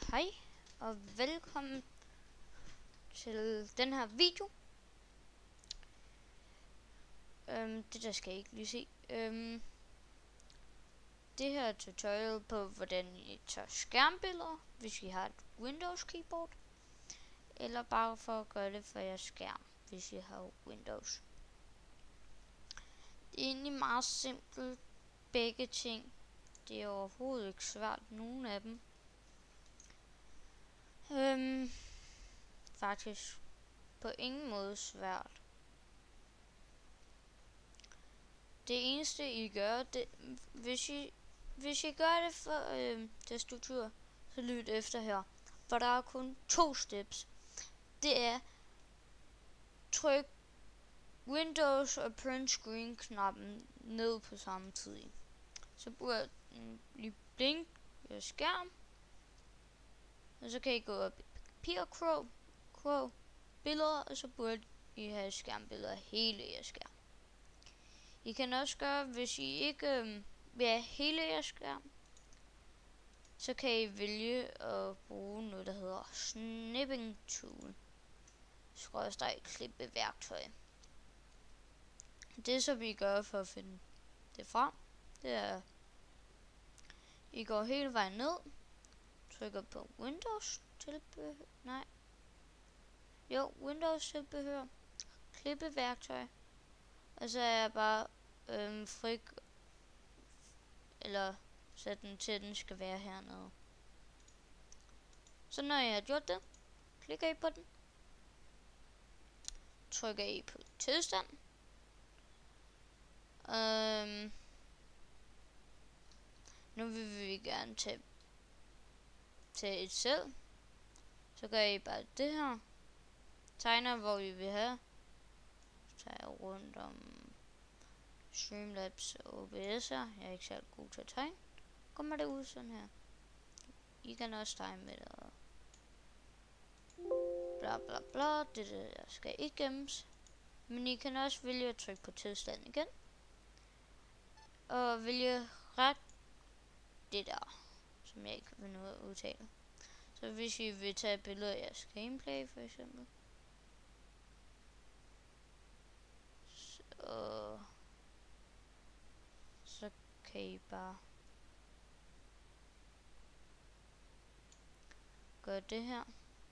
Hej og velkommen til den her video. Det der skal I ikke lige se. Det her er tutorial på hvordan I tager skærmbilleder, hvis I har et Windows keyboard, eller bare for at gøre det for jeres skærm, hvis I har Windows. Det er egentlig meget simpelt, begge ting. Det er overhovedet ikke svært, nogen af dem. Faktisk på ingen måde svært. Det eneste I gør, det, hvis I gør det for tastatur, så lyt efter her. For der er kun 2 steps. Det er tryk Windows og print screen knappen ned på samme tid. Så burde den lige blinke i skærm. Og så kan I gå op i papir Crow billeder, og så burde I have skærmbilleder hele jeres skærm. I kan også gøre, hvis I ikke vil have hele jeres skærm, så kan I vælge at bruge noget, der hedder Snipping Tool. / klippeværktøj. Det som vi gør for at finde det frem, det er, I går hele vejen ned, trykker på Windows tilbehør, Windows tilbehør, klippeværktøj, og så er jeg bare eller sæt den til, den skal være hernede. Så når jeg har gjort det, klikker I på den, trykker I på tilstand, nu vil vi gerne tage et selv, så gør I bare det her, tegner hvor I vil have, så tager jeg rundt om Streamlabs og OBS her. Jeg er ikke særlig god til at tegne. Kommer det ud sådan her. I kan også tegne med det. Og bla bla bla. Det der skal ikke gemmes. Men I kan også vælge at trykke på tilstand igen. Og vælge ret det der, som jeg ikke vil nå at udtale. Så hvis I vil tage et billede af jeres gameplay for eksempel. Så kan I bare gøre det her,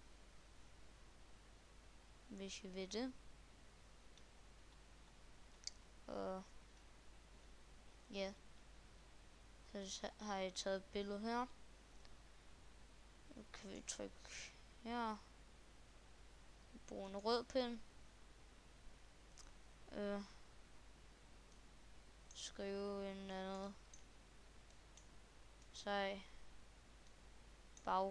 hvis I vil det. Og ja, så har I taget et billede her. Nu kan vi trykke her, bruge en rød pen, skrive en anden sej baggrund.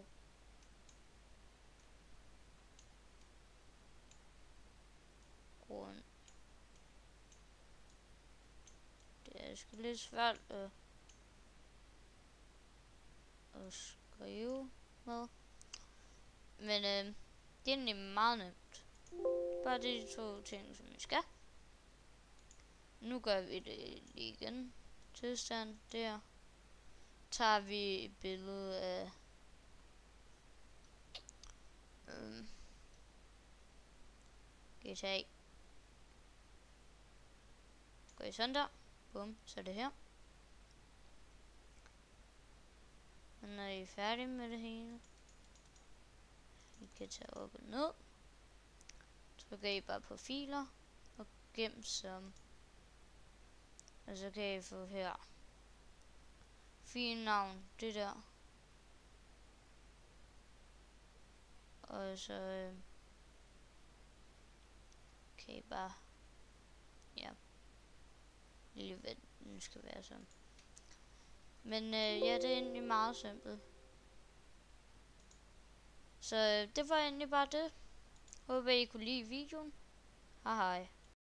Det er sgu lidt svært at skrive med, men det er egentlig meget nemt. Bare de 2 ting, som vi skal. Nu gør vi det lige igen. Tilstand der. Tager vi et billede af GTA. Går I sådan der. Bum, så er det her. Og når I er færdige med det hele, I kan tage op og ned. Trykker I bare på filer og gem som. Og så kan I få her filnavn, det der. Og så kan I bare lige hvad den skal være sådan. Men ja, det er egentlig meget simpelt. Så det var egentlig bare det. Håber I kunne lide videoen. Hej hej.